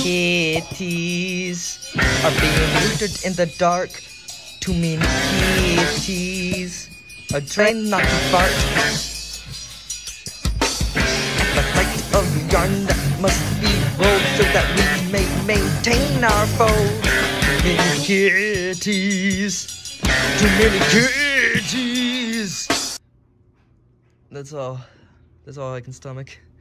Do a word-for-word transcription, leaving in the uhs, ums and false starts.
kitties are being neutered in the dark. Too many kitties are trained not to fart. The flight of yarn that must be rolled so that we may maintain our fold. Too many kitties. Too many kitties. That's all. That's all I can stomach.